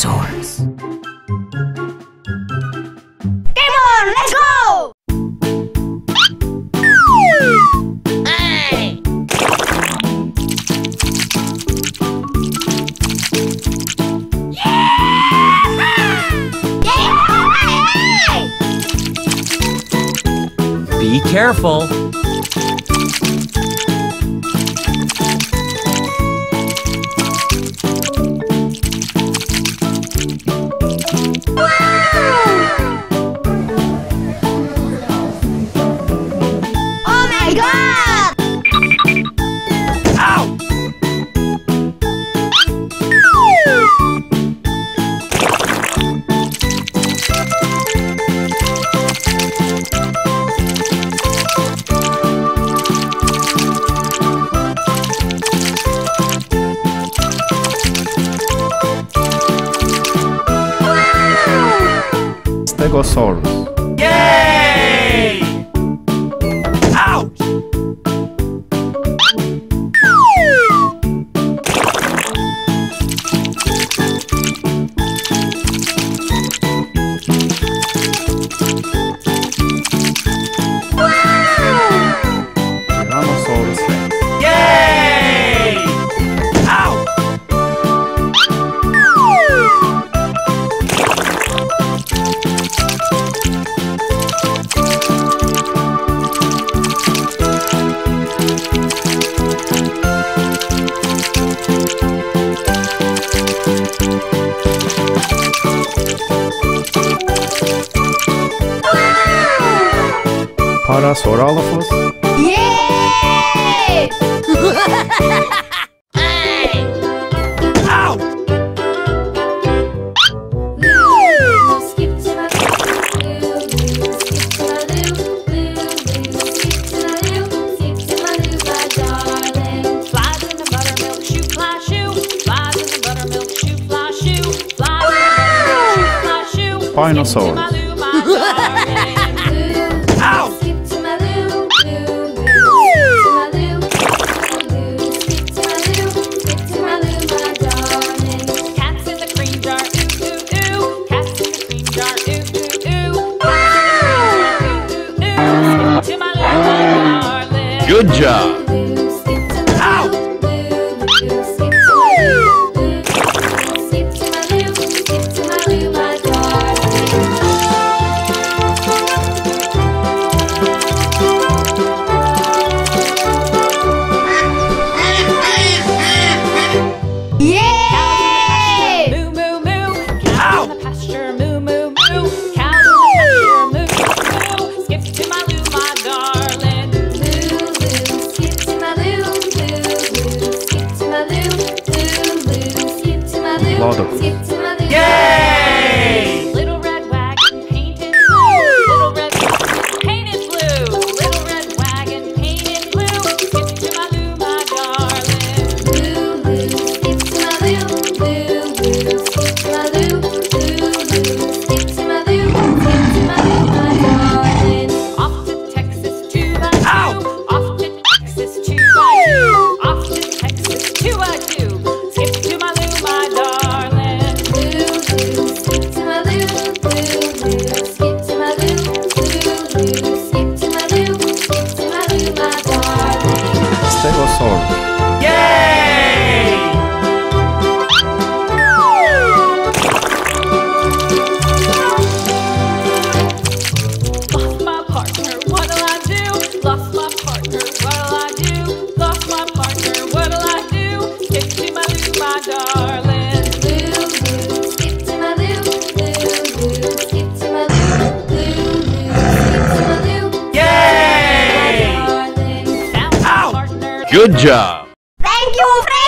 dinosaurs. Come on, let's go! Hey! Be careful. Oh my God! Ow! Stegosaurus. Yay! Ouch! Dinosaurus Rex. Yay! Ow! Parasaurolophus. Yay! Ow! Skip to my loo, skip to my loo, skip to my loo, my darling. Flies in the buttermilk shoe, fly shoe. Flies in the buttermilk shoe, fly shoe. Flies in the buttermilk shoe, fly shoe. Spinosaurus. My loo, my darling. Ow! Skip to my loo, skip to my loo, skip to my loo, my darling. Cats in the cream jar, ooh ooh ooh. Cats in the cream jar, ooh ooh ooh. Ooh ooh ooh. Skip to my loo, my darling. Good job. Skip to my Ow! loo, skip to my loo, skip to my loo, skip to my loo, my darling. Yay! Moo moo moo. Ow! Cows in the pasture, moo moo moo. Cows in the pasture, moo moo moo. Skip to my loo, my darling. Skip to my loo, skip to my loo, skip to my loo, Platypus. skip to my loo. Yay! Little red wagon painted blue. Little red wagon painted blue. Little red wagon painted blue. Skip to my loo, my darling. Skip to my loo, skip to my loo, skip to my loo, my darling. Off to Texas 2 by 2. Ow! Off to Texas 2 by 2. Off to Texas 2 by 2. Skip to my loo, my darling. Skip to my loo, skip to my loo, skip to my loo, skip to my loo, my darling. Stegosaurus. Yay! Lost my partner, what'll I do? Lost my partner, what'll I do? Lost my partner, what'll I do? Skip to my loo, my darling. Skip to my loo, skip to my loo, skip to my loo, Yay! darling. Found my Ow! partner. Good job. Thank you, friend.